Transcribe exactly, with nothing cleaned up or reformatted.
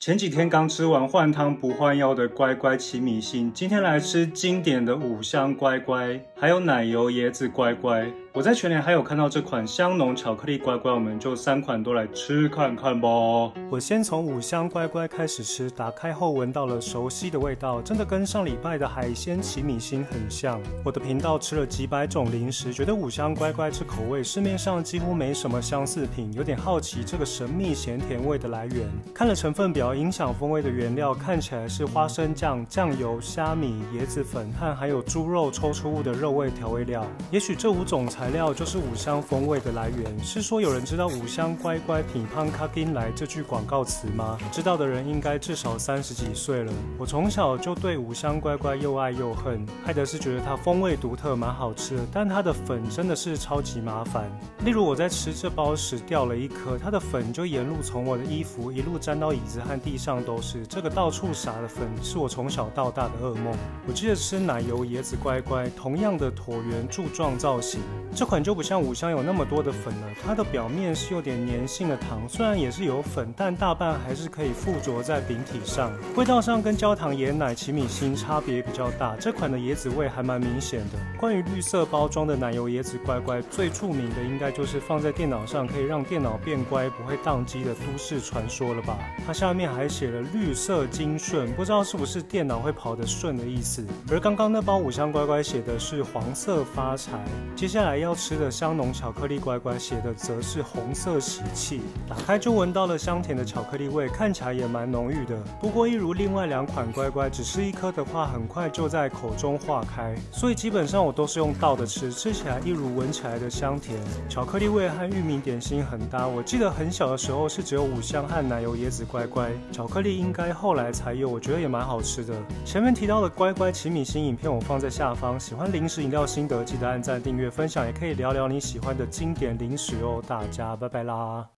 前几天刚吃完换汤不换药的乖乖奇米星，今天来吃经典的五香乖乖，还有奶油椰子乖乖。我在全联还有看到这款香浓巧克力乖乖，我们就三款都来吃看看吧。我先从五香乖乖开始吃，打开后闻到了熟悉的味道，真的跟上礼拜的海鲜奇米星很像。我的频道吃了几百种零食，觉得五香乖乖这口味市面上几乎没什么相似品，有点好奇这个神秘咸甜味的来源。看了成分表，影响风味的原料看起来是花生酱、酱油、虾米、椰子粉和还有猪肉抽出物的肉味调味料。也许这五种材料就是五香风味的来源。是说有人知道五香乖乖品胖卡金来这句广告词吗？知道的人应该至少三十几岁了。我从小就对五香乖乖又爱又恨，爱的是觉得它风味独特，蛮好吃的，但它的粉真的是超级麻烦。例如我在吃这包时掉了一颗，它的粉就沿路从我的衣服一路沾到椅子和地上都是。这个到处撒的粉是我从小到大的噩梦。我记得吃奶油椰子乖乖，同样的椭圆柱状造型，这款就不像五香有那么多的粉了，它的表面是有点粘性的糖，虽然也是有粉，但大半还是可以附着在饼体上。味道上跟焦糖椰奶奇米星差别比较大，这款的椰子味还蛮明显的。关于绿色包装的奶油椰子乖乖，最著名的应该就是放在电脑上可以让电脑变乖不会宕机的都市传说了吧。它下面还写了绿色精顺，不知道是不是电脑会跑得顺的意思。而刚刚那包五香乖乖写的是黄色发财，接下来要吃的香浓巧克力乖乖写的则是红色喜气。打开就闻到了香甜的巧克力味，看起来也蛮浓郁的。不过一如另外两款乖乖，只吃一颗的话很快就在口中化开，所以基本上我都是用倒的吃，吃起来一如闻起来的香甜。巧克力味和玉米点心很搭，我记得很小的时候是只有五香和奶油椰子乖乖，巧克力应该后来才有，我觉得也蛮好吃的。前面提到的乖乖奇米星影片我放在下方，喜欢零食饮料心得记得按赞订阅分享，也可以聊聊你喜欢的经典零食哦。大家拜拜啦。